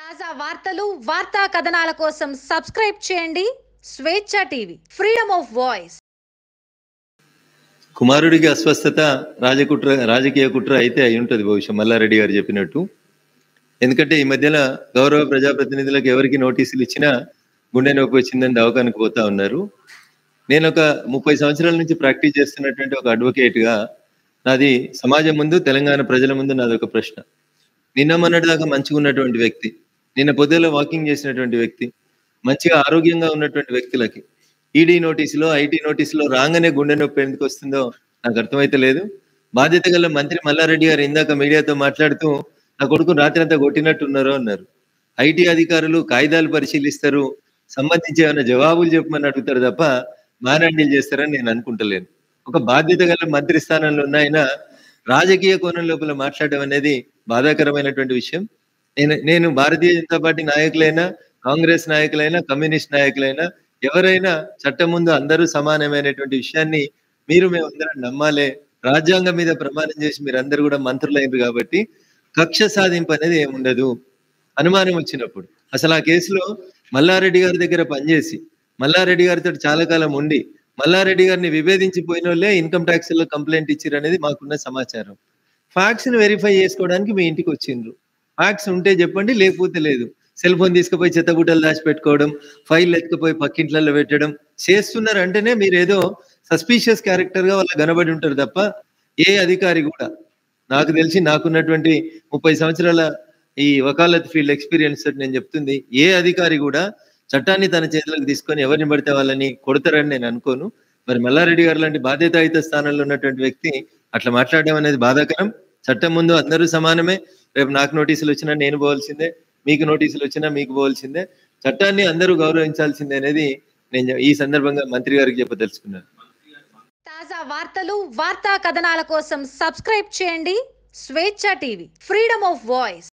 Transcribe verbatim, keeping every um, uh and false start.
తాజా వార్తలు, వార్తా కథనాల కోసం సబ్స్క్రైబ్ చేయండి స్వేచ్ఛ టీవీ, ఫ్రీడమ్ ఆఫ్ వాయిస్. కుమారుడికి అస్వస్థత రాజకుట్ర రాజకీయ కుట్ర అయితే అయి ఉంటుంది బహుశా మల్లారెడ్డి గారు చెప్పినట్టు. ఎందుకంటే ఈ మధ్యన గౌరవ ప్రజాప్రతినిధులకు ఎవరికి నోటీసులు ఇచ్చినా గుండె నొప్పి వచ్చిందని దవాఖానకు పోతా ఉన్నారు. నేను ఒక ముప్పై సంవత్సరాల నుంచి ప్రాక్టీస్ చేస్తున్నటువంటి ఒక అడ్వకేట్ గా నాది సమాజం ముందు, తెలంగాణ ప్రజల ముందు నాది ఒక ప్రశ్న. నిన్న మొన్నటి దాకా మంచిగా ఉన్నటువంటి వ్యక్తి, నిన్న పొద్దులో వాకింగ్ చేసినటువంటి వ్యక్తి, మంచిగా ఆరోగ్యంగా ఉన్నటువంటి వ్యక్తులకి ఈడీ నోటీసులో, ఐటీ నోటీసులో రాగానే గుండె నొప్పి ఎందుకు వస్తుందో నాకు అర్థమైతే లేదు. బాధ్యత గల మంత్రి మల్లారెడ్డి గారు ఇందాక మీడియాతో మాట్లాడుతూ నా కొడుకు రాత్రి అంతా కొట్టినట్టున్నారు అన్నారు. ఐటీ అధికారులు కాగితాలు పరిశీలిస్తారు, సంబంధించి ఏమైనా జవాబులు చెప్పమని అడుగుతారు తప్ప మానాండీలు చేస్తారని నేను అనుకుంటలేను. ఒక బాధ్యత గల మంత్రి స్థానంలో ఉన్న ఆయన రాజకీయ కోణం లోపల మాట్లాడడం అనేది బాధాకరమైనటువంటి విషయం. నేను నేను భారతీయ జనతా పార్టీ నాయకులైనా, కాంగ్రెస్ నాయకులైనా, కమ్యూనిస్ట్ నాయకులైనా ఎవరైనా చట్టం ముందు అందరూ సమానమైనటువంటి విషయాన్ని మీరు మేమందరం నమ్మాలే. రాజ్యాంగం మీద ప్రమాణం చేసి మీరు అందరూ కూడా మంత్రులైనరు కాబట్టి కక్ష సాధింపు అనేది ఏముండదు. అనుమానం వచ్చినప్పుడు అసలు ఆ కేసులో మల్లారెడ్డి గారి దగ్గర పనిచేసి మల్లారెడ్డి గారితో చాలా కాలం ఉండి మల్లారెడ్డి గారిని విభేదించి పోయిన వాళ్ళే ఇన్కమ్ ట్యాక్స్ లో కంప్లైంట్ ఇచ్చారు అనేది మాకున్న సమాచారం. ఫ్యాక్ట్స్ ని వెరిఫై చేసుకోవడానికి మీ ఇంటికి వచ్చిండ్రు. ఫ్యాక్ట్స్ ఉంటే చెప్పండి, లేకపోతే లేదు. సెల్ ఫోన్ తీసుకుపోయి చెత్తగుట్టలు దాచిపెట్టుకోవడం, ఫైల్ ఎత్తుకుపోయి పక్కింట్లలో పెట్టడం చేస్తున్నారు అంటేనే మీరు ఏదో సస్పీషియస్ క్యారెక్టర్ గా వాళ్ళు కనబడి ఉంటారు తప్ప ఏ అధికారి కూడా, నాకు తెలిసి నాకున్నటువంటి ముప్పై సంవత్సరాల ఈ వకాలత్ ఫీల్డ్ ఎక్స్పీరియన్స్ నేను చెప్తుంది, ఏ అధికారి కూడా చట్టాన్ని తన చేతులకు తీసుకొని ఎవరిని పడితే వాళ్ళని కొడతారని నేను అనుకోను. మరి మల్లారెడ్డి గారు లాంటి బాధ్యతాయుత స్థానంలో ఉన్నటువంటి వ్యక్తి అట్లా మాట్లాడడం అనేది బాధాకరం. చట్టం ముందు అందరూ సమానమే. రేపు నాకు నోటీసులు వచ్చినా నేను పోవాల్సిందే, మీకు నోటీసులు వచ్చినా మీకు పోవాల్సిందే. చట్టాన్ని అందరూ గౌరవించాల్సిందే అనేది నేను ఈ సందర్భంగా మంత్రి గారికి చెప్పదలుచుకున్నాను. తాజా వార్తలు, వార్తా కథనాల కోసం సబ్స్క్రైబ్ చేయండి స్వేచ్ఛ టీవీ, ఫ్రీడమ్ ఆఫ్ వాయిస్.